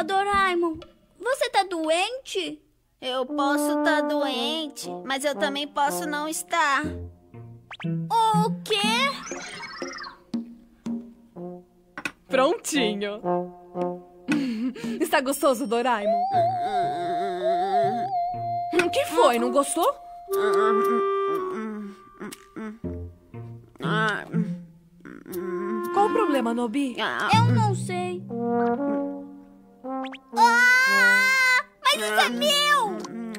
problema, Doraemon? Você tá doente? Eu posso estar doente, mas eu também posso não estar. O quê? Prontinho. Está gostoso, Doraemon? O que foi? Não gostou? Qual o problema, Nobi? Eu não sei. Mas isso é meu!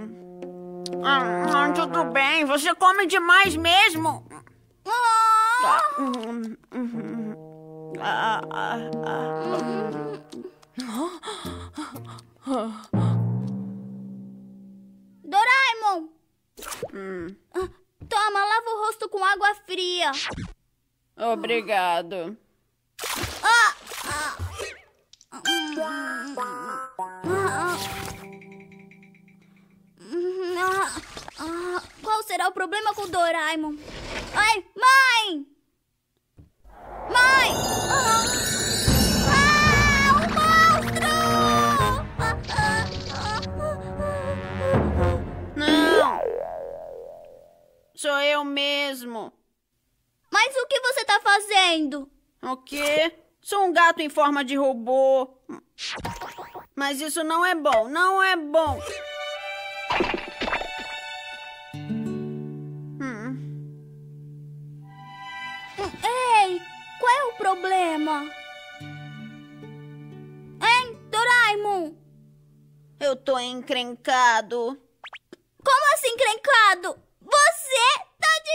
Tudo bem, você come demais mesmo. Doraemon! Toma, lava o rosto com água fria. Obrigado. Qual será o problema com o Doraemon? Ai, mãe! Mãe! Um monstro! Não! Sou eu mesmo. Mas o que você tá fazendo? O quê? Sou um gato em forma de robô. Mas isso não é bom, não é bom. Ei, qual é o problema? Hein, Doraemon? Eu tô encrencado. Como assim, encrencado? Você tá de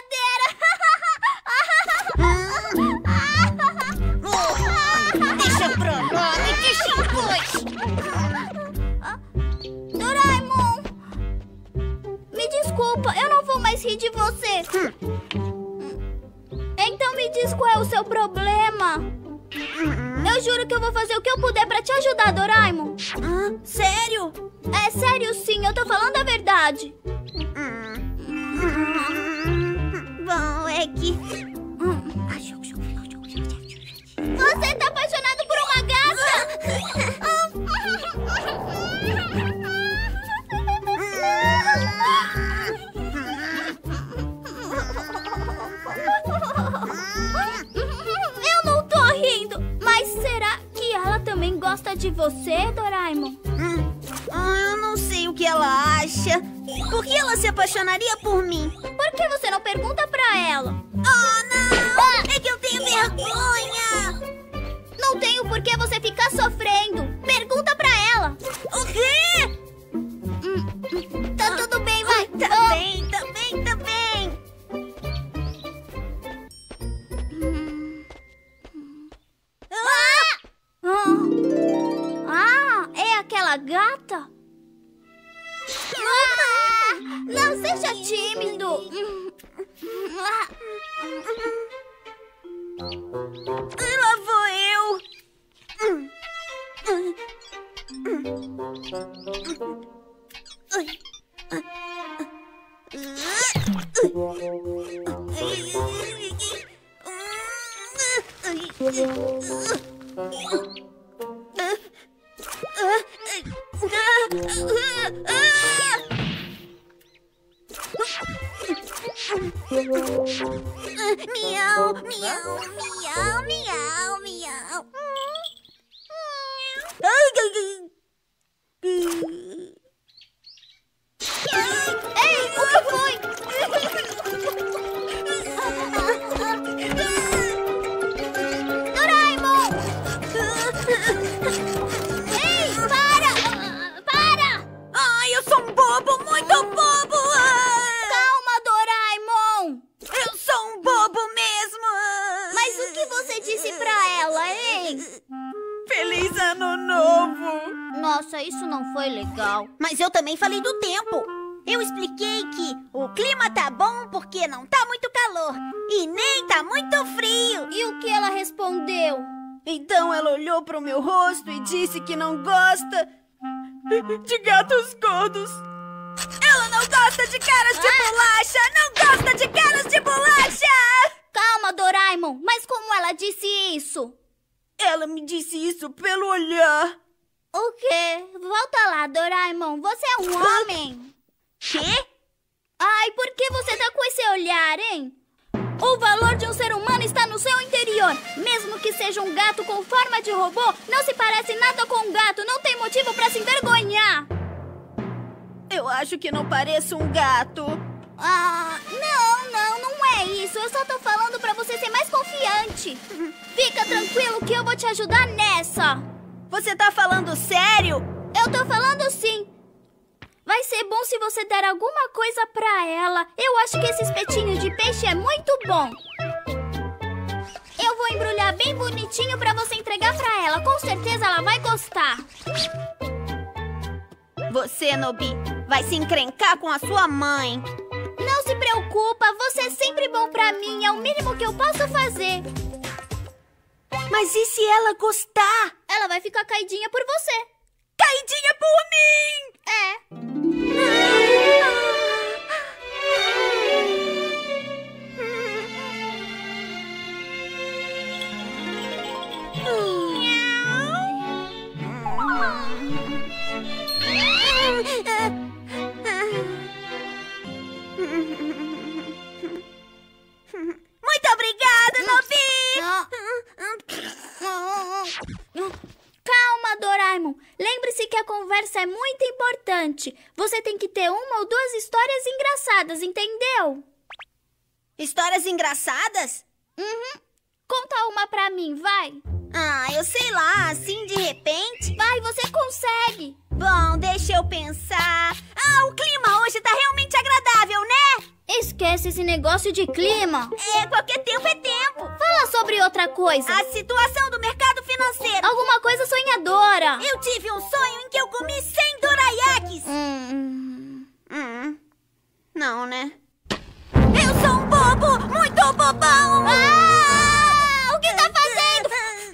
brincadeira? Deixa pra lá, me deixa em paz. Doraemon! Me desculpa, eu não vou mais rir de você. Então me diz qual é o seu problema. Eu juro que eu vou fazer o que eu puder pra te ajudar, Doraemon. Sério? É sério sim, eu tô falando a verdade. Bom, é que... Você tá apaixonado por uma gata? Eu não tô rindo. Mas será que ela também gosta de você, Doraemon? Eu não sei o que ela acha. Por que ela se apaixonaria por mim? Por que você não pergunta pra ela? Oh, não! É que eu tenho vergonha! Não tenho por que você ficar sofrendo. Pergunta pra ela. O quê? Tá tudo bem, vai. Tá bem, tá bem, tá bem. É aquela gata? Não seja tímido. Lá vou eu. Miau, miau, miau, miau, miau. Ei, o que foi? Doraemon! Ei, para! Para! Ai, eu sou um bobo, muito bobo! Calma, Doraemon! Eu sou um bobo mesmo! Mas o que você disse pra ela, hein? Feliz Ano Novo! Nossa, isso não foi legal. Mas eu também falei do tempo. Eu expliquei que o clima tá bom porque não tá muito calor e nem tá muito frio. E o que ela respondeu? Então ela olhou pro meu rosto e disse que não gosta de gatos gordos. Ela não gosta de caras de bolacha! Não gosta de caras de bolacha! Calma, Doraemon, mas como ela disse isso? Ela me disse isso pelo olhar. O quê? Volta lá, Doraemon. Você é um homem. Quê? Ai, por que você tá com esse olhar, hein? O valor de um ser humano está no seu interior. Mesmo que seja um gato com forma de robô, não se parece nada com um gato. Não tem motivo pra se envergonhar. Eu acho que não pareço um gato. Ah, não é isso. Eu só tô falando pra você ser mais confiante. Fica tranquilo que eu vou te ajudar nessa. Você tá falando sério? Eu tô falando sim. Vai ser bom se você der alguma coisa pra ela. Eu acho que esse espetinho de peixe é muito bom. Eu vou embrulhar bem bonitinho pra você entregar pra ela. Com certeza ela vai gostar. Você, Nobi, vai se encrencar com a sua mãe. Não se preocupa, você é sempre bom pra mim. É o mínimo que eu posso fazer. Mas e se ela gostar? Ela vai ficar caidinha por você. Caidinha por mim! É. Muito obrigada, Nobi! Calma, Doraemon. Lembre-se que a conversa é muito importante. Você tem que ter uma ou duas histórias engraçadas, entendeu? Histórias engraçadas? Uhum. Conta uma pra mim, vai. Ah, eu sei lá, assim de repente. Vai, você consegue. Bom, deixa eu pensar. Ah, o clima hoje tá realmente agradável, né? Esquece esse negócio de clima. É, qualquer tempo é tempo. Fala sobre outra coisa. A situação do mercado financeiro. Alguma coisa sonhadora. Eu tive um sonho em que eu comi 100 dorayakis. Não, né? Eu sou um bobo, muito bobão. Ah! O que tá fazendo?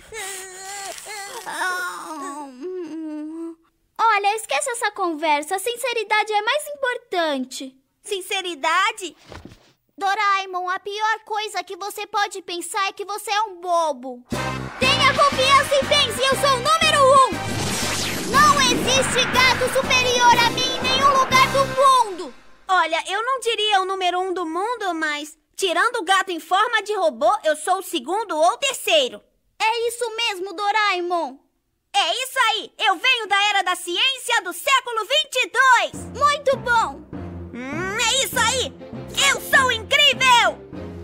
Olha, esquece essa conversa. A sinceridade é mais importante. Sinceridade? Doraemon, a pior coisa que você pode pensar é que você é um bobo. Tenha confiança e pense, eu sou o número 1. Não existe gato superior a mim em nenhum lugar do mundo. Olha, eu não diria o número 1 do mundo, mas tirando o gato em forma de robô, eu sou o segundo ou terceiro. É isso mesmo, Doraemon. É isso aí! Eu venho da era da ciência do século 22! Muito bom! É isso aí! Eu sou incrível!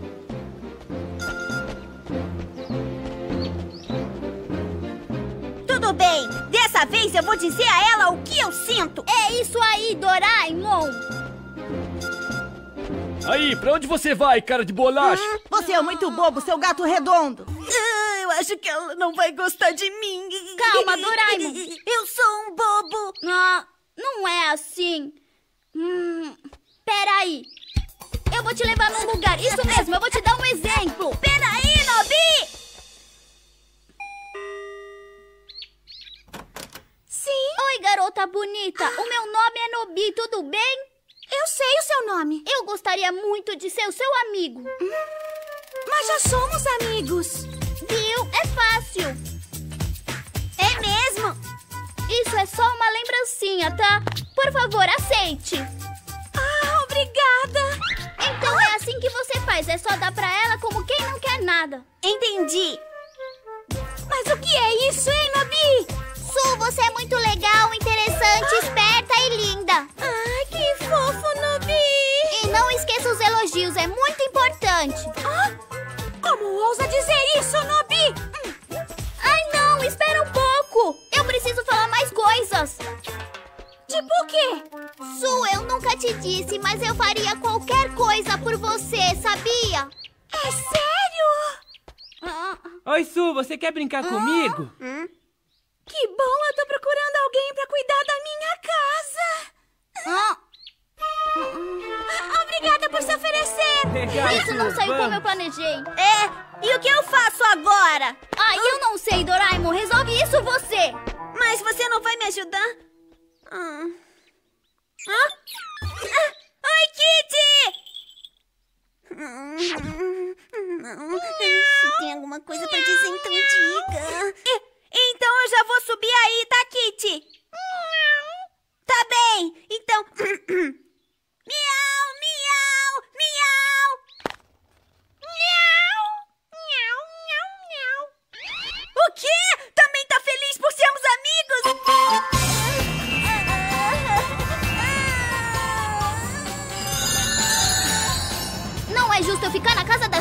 Tudo bem, dessa vez eu vou dizer a ela o que eu sinto! É isso aí, Doraemon! Aí, pra onde você vai, cara de bolacha? Você é muito bobo, seu gato redondo. Eu acho que ela não vai gostar de mim. Calma, Doraemon. Eu sou um bobo. Ah, não é assim. Peraí. Eu vou te levar num lugar. Isso mesmo, eu vou te dar um exemplo. Peraí, Nobi! Sim? Oi, garota bonita. O meu nome é Nobi, tudo bem? Eu sei o seu nome. Eu gostaria muito de ser o seu amigo. Mas já somos amigos. Viu? É fácil. É mesmo? Isso é só uma lembrancinha, tá? Por favor, aceite. Ah, obrigada. Então é assim que você faz. É só dar pra ela como quem não quer nada. Entendi. Mas o que é isso, hein, Nobi? Su, você é muito legal, interessante, esperta e linda. Ai, que fofo, Nobi. E não esqueça os elogios, é muito importante. Como ousa dizer isso, Nobi? Ai, não, espera um pouco. Eu preciso falar mais coisas. Tipo o quê? Su, eu nunca te disse, mas eu faria qualquer coisa por você, sabia? É sério? Oi, Su, você quer brincar comigo? Que bom, eu tô procurando alguém pra cuidar da minha casa. Obrigada por se oferecer. Legal, Isso não Su, saiu como vamos. eu planejei. E o que eu faço agora? Ai, eu não sei, Doraemon. Resolve isso você. Mas você não vai me ajudar? Oi, Kitty! Se tem alguma coisa pra dizer, então diga. Então eu já vou subir aí, tá, Kitty?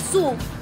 Sul.